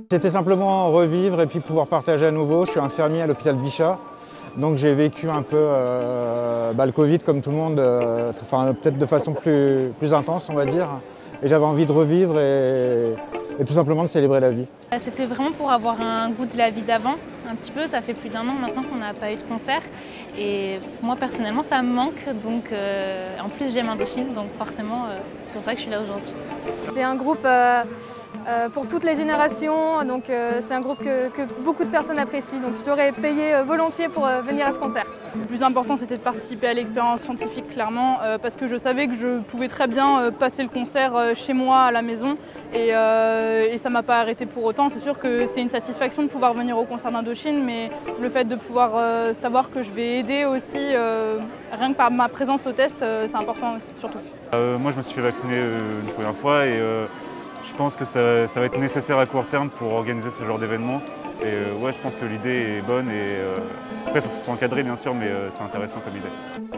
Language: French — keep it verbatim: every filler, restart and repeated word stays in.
C'était simplement revivre et puis pouvoir partager à nouveau. Je suis infirmier à l'hôpital Bichat, donc j'ai vécu un peu euh, bah, le Covid comme tout le monde, euh, enfin, peut-être de façon plus, plus intense on va dire. Et j'avais envie de revivre et, et tout simplement de célébrer la vie. C'était vraiment pour avoir un goût de la vie d'avant, un petit peu. Ça fait plus d'un an maintenant qu'on n'a pas eu de concert. Et moi personnellement ça me manque. Donc, euh, en plus j'aime Indochine, donc forcément euh, c'est pour ça que je suis là aujourd'hui. C'est un groupe euh, euh, pour toutes les générations, donc euh, c'est un groupe que, que beaucoup de personnes apprécient. Donc je l'aurais payé euh, volontiers pour euh, venir à ce concert. Le plus important c'était de participer à l'expérience scientifique clairement, euh, parce que je savais que je pouvais très bien euh, passer le concert euh, chez moi à la maison et, euh, et ça ne m'a pas arrêté pour autant. C'est sûr que c'est une satisfaction de pouvoir venir au concert d'Indochine, mais le fait de pouvoir euh, savoir que je vais aider aussi, euh, rien que par ma présence au test, euh, c'est important aussi, surtout. Euh, moi je me suis fait vacciner euh, une première fois et euh, je pense que ça, ça va être nécessaire à court terme pour organiser ce genre d'événement. Et euh, ouais, je pense que l'idée est bonne et euh, après il faut que ce soit encadré bien sûr, mais euh, c'est intéressant comme idée.